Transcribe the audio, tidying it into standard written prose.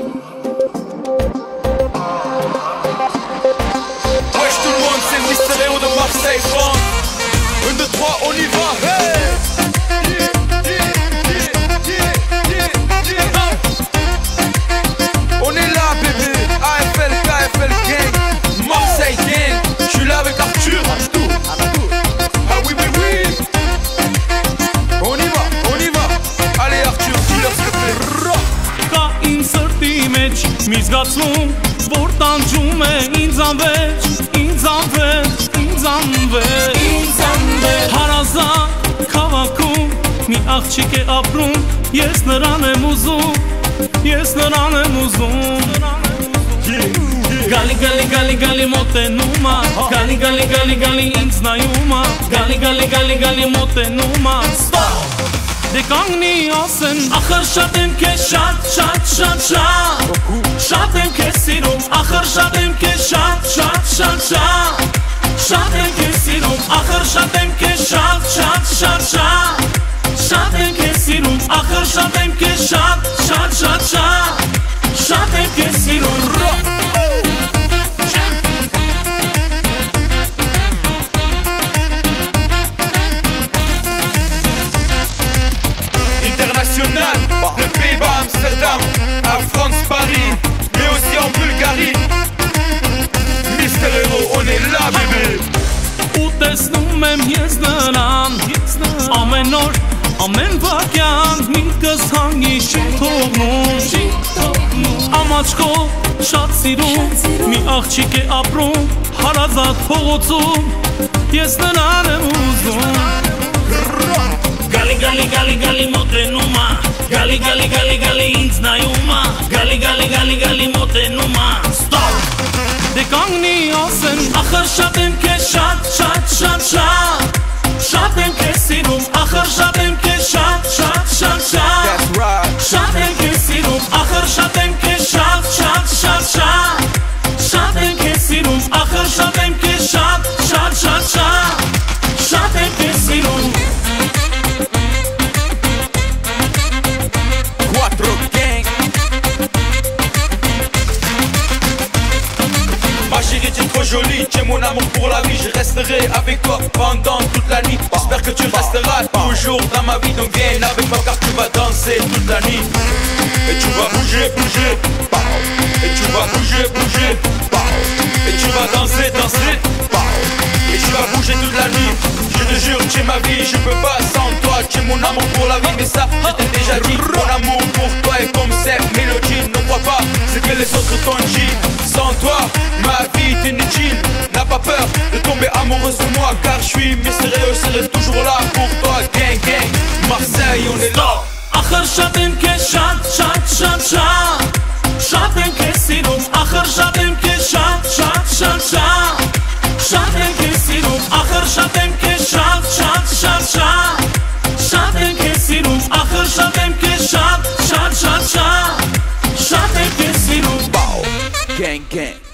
tout le monde, c'est Mister Léo de Marseille, France. 1, 2, 3, on y va, hey! On est là, bébé, AFL, KFL Gang, Marseille Gang. J'suis là avec Arthur. Ah oui, oui, oui. On y va. Allez Arthur, dis-leur ce que fait. Ka իմ սրտի մեջ մի զգացում, որ տանջում է ինձ անվեջ, Հարազատ քաղաքում մի աղջիկ է ապրում, ես նրան եմ ուզում Գալի մոտենում ա, գալի ինձ նայում ա, գալի մոտենում ա, Դե կանգնի ասեն, ախր շատ եմ քեզ շատ եմ քեզ սիրում, ախր շատ եմ քեզ շատ եմ քեզ սիրում, ախր շատ եմ քեզ շատ եմ քեզ սիրում, ախր շատ եմ քեզ շատ եմ քեզ սիրում De Pays-Bas, Amsterdam, à France, Paris, mais aussi en Bulgarie. Mister Léo, on est là, bébé. Ու տեսնում եմ ես նրան, ամեն օր, ամեն վայրկյան, միտքս հանգի չի թողնում, Ամաչկով շատ սիրում, մի աղջիկ է ապրում, հարազատ փողոցում, ես նրան եմ ուզում Գալի մոտենում ա, գալի ինձ նայում ա, գալի մոտենում ա, Ստոպ! Դե կանգնի ասեն, ախր շատ եմ քեզ շատ եմ քեզ սիրում, ախր շատ եմ քեզ շատ եմ քեզ սիրում, ախր շատ եմ քեզ շատ եմ քեզ սիրում, ախր շատ եմ քեզ շատ եմ քեզ սիրում Ma chérie, t'es trop jolie, tu es mon amour pour la vie. Je resterai avec toi pendant toute la nuit. J'espère que tu resteras toujours dans ma vie. Donc viens avec moi car tu vas danser toute la nuit. Et tu vas bouger, et tu vas bouger, et tu vas danser, et tu vas bouger toute la nuit. Je te jure, tu es ma vie, je peux pas sans toi. Tu es mon amour pour la vie, mais ça, je t'ai déjà dit. Mon amour pour toi est comme cette mélodie. Ne crois pas ce que les autres t'ont dit. Sans toi, ma vie est inutile. N'as pas peur de tomber amoureuse de moi, car je suis mystérieux, je serai toujours là pour toi. Gang, Marseille, on est là. Ախր շատ եմ քեզ շատ եմ քեզ սիրում, ախր շատ եմ քեզ շատ եմ քեզ սիրում, ախր շատ եմ քեզ շատ եմ քեզ սիրում, ախր շատ եմ քեզ շատ եմ քեզ սիրում Gang